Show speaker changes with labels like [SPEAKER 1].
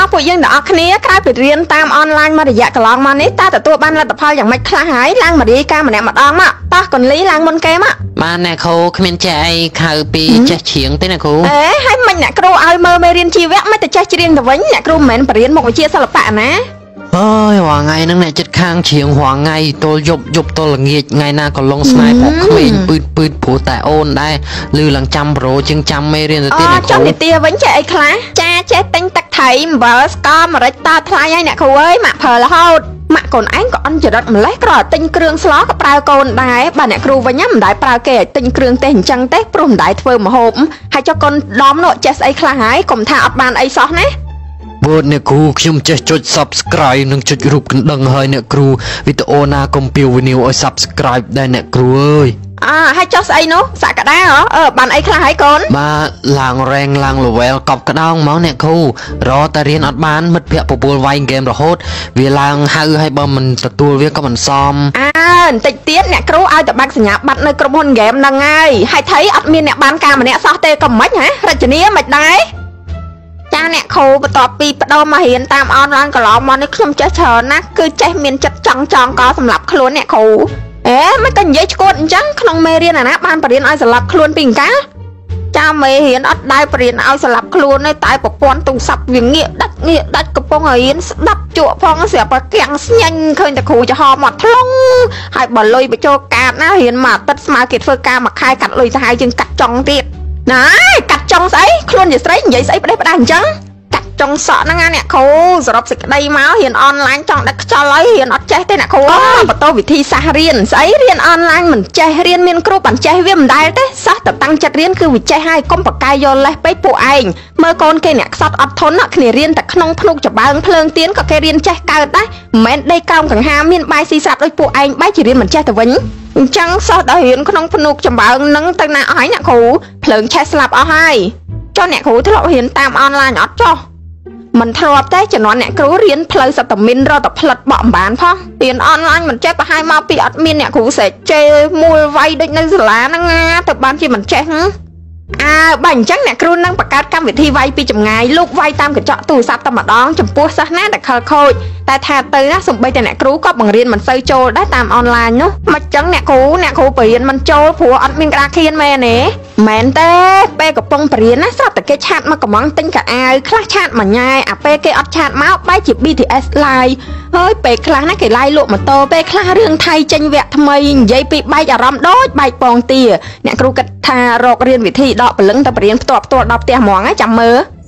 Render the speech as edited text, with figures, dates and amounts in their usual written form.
[SPEAKER 1] ពួកយើងទាំងអស់គ្នាក្រោយពីរៀនតាមអនឡាញមករយៈកន្លងមកនេះតើទទួលបានលទ្ធផលយ៉ាងម៉េចខ្លះហើយឡើងមករាយការណ៍ម្នាក់ម្ដងមកតោះកូនលីឡើងមុនគេមក
[SPEAKER 2] បានអ្នកគ្រូគ្មានចេះអីខៅពីចេះច្រៀងទេអ្នកគ្រូ
[SPEAKER 1] ហើយមិនអ្នកគ្រូឲ្យមើលមេរៀនជីវៈមិនទៅចេះច្រៀងទៅវិញអ្នកគ្រូមិនមែនបរៀនមុខវិជ្ជាសិល្បៈណា
[SPEAKER 2] អើយរាល់ថ្ងៃហ្នឹងអ្នកចិត្តខាងច្រៀងរាល់ថ្ងៃទល់យប់ទល់ល្ងាចថ្ងៃណាក៏លងស្នេហ៍ព្រោះក្មេងពឺតព្រោះតែអូនដែរឮឡើងចាំប្រូជាងចាំមេរៀនទៅទៀតអ្នកគ្រូ
[SPEAKER 1] ចាំនីតិវិញចេះអីខ្លះចាចេះទិញទឹកថៃអំបិលស្ករម្រេចតថ្លៃហើយអ្នកគ្រូអើយម៉ាក់ប្រើរហូតម៉ាក់កូនឯងក៏អន់ចរិតម្លេះក្រទិញគ្រឿងស្លក៏ប្រើកូនដែរបើអ្នកគ្រូវិញមិនដែរប្រើគេឲ្យទិញគ្រឿងទេសអញ្ចឹងទេព្រោះមិនដែរធ្វើម្ហូបហើយចុះកូនដំនោះចេះស្អីខ្លះហើយកុំថាអត់បានអីសោះណា
[SPEAKER 2] បងអ្នកគ្រូខ្ញុំចេះចុច Subscribe និងចុចរូបកណ្ដឹងហើយអ្នកគ្រូវីដេអូណាកុំពីវីនីអូឲ្យ Subscribe ដែរអ្នកគ្រូអើយ
[SPEAKER 1] ហើយចុះស្អីនោះសក្តាបានអីខ្លះហើយកូន
[SPEAKER 2] បាទឡើង rank ឡើង level កប់ក្តោងមកអ្នកគ្រូរកតែរៀនអត់បានមិត្តភ័ក្តិបបួលវាយហ្គេមរហូតវាឡើងហៅឲ្យបើមិនទទួលវាក៏មិនសម
[SPEAKER 1] បន្តិចទៀតអ្នកគ្រូឲ្យតែបាក់សញ្ញាបត្រនៅក្រុមហ៊ុនហ្គេមហ្នឹងហើយថៃអត់មានអ្នកបានការម្នាក់សោះទេក៏មិនហ៎រចនាមិនដែរចាអ្នកគ្រូបន្ទាប់ពីបដូរមករៀនតាមអនឡាញកន្លងមកនេះខ្ញុំចេះច្រើនណាស់គឺចេះមានចិត្តចង់ក៏សម្រាប់ខ្លួនអ្នកគ្រូមិនក៏និយាយឈួតអញ្ចឹងក្នុងមេរៀនអាណាបានបរៀនឲ្យសម្រាប់ខ្លួនពីអង្កាចាមេរៀនអត់ដែរបរៀនឲ្យសម្រាប់ខ្លួនទេតែប្រព័ន្ធទូរស័ព្ទវាងាកដាច់កំពុងរៀនស្ដាប់ជក់ផងស្រាប់តែគាំងស្ញាញ់ឃើញតែគ្រូចំហមកថ្លុងហើយបើលុយបញ្ចូលកាតណារៀនមកអាទិត្យស្មើគេធ្វើការមួយខែកាត់លុយសាហាវជាងកាត់ចុងទៀតណាកាត់ចុងស្អីខ្លួនជាស្រីនិយាយស្អីផ្ដេសផ្ដាស់អញ្ចឹងកាត់ចុងសក់ហ្នឹងណាអ្នកគ្រូសរុបសេចក្តីមករៀនអនឡាញចង់ដាច់ខ្យល់ហើយរៀនអត់ចេះទេអ្នកគ្រូបន្តវិធីសាស្ត្ររៀនស្អីរៀនអនឡាញមិនចេះរៀនមានគ្រូបានចេះវាមិនដែលទេសោះតែតាំងចិត្តរៀនគឺវាចេះហើយកុំបកាយយកលេសពេកពួកឯងមើលកូនគេអ្នកខ្សត់អត់ធន់គ្នារៀនតែក្នុងភ្នុកច្បើងភ្លើងទៀនក៏គេរៀនចេះកើតដែរមិនមែនដេកក្រោមកង្ហាមានបាយស៊ីស្រាប់ដូចពួកឯងបែរជារៀនមិនចេះទៅវិញអញ្ចឹងសោះដល់រៀនក្នុងភ្នុកច្បើងនឹងទៅណាអស់ហើយអ្នកគ្រូភ្លើងឆេះស្លាប់អស់ហើយចុះអ្នកគ្រូធ្លាប់រៀនតាមអនឡាញអត់ចុះមិនធ្លាប់ទេជំនាន់អ្នកគ្រូរៀនផ្លូវសតមីនរត់តែផ្លិតបកអំបានផងរៀនអនឡាញមិនចេះប្រហែលមកពីអត់មានអ្នកគ្រូសេជេមូលវាយដូចនៅសាលាហ្នឹងទៅបានជាមិនចេះបើអញ្ចឹងអ្នកគ្រូនឹងបង្កើតកម្មវិធីវាយពីចម្ងាយលោកវាយតាមកញ្ចក់ទូរស័ព្ទតែម្ដងចំពោះសិស្សណាដែលខលខូចតែថាទៅណាសំបីតែអ្នកគ្រូក៏បង្រៀនមិនសូវចូលដែរតាមអនឡាញនោះមិនអញ្ចឹងអ្នកគ្រូបរៀនមិនចូលព្រោះអត់មានក្តារខៀនមែនទេមែនទេពេលកំពុងបរៀនណាស្រាប់តែគេឆាតមកកំងទិញកៅអៅខ្លះឆាតមួយញ៉ែពេលគេអត់ឆាតមកបែរជា BTS live ហើយពេលខ្លះណាគេ live លក់ម៉ូតូពេលខ្លះរឿងថៃចេញវគ្គថ្មីនិយាយពីបែកអារម្មណ៍ដូចបែកពងទាអ្នកគ្រូគិតថារករៀនវិធីដកព្រលឹងទៅបរៀនផ្ទាល់ដល់ផ្ទះហ្មងចាំមើល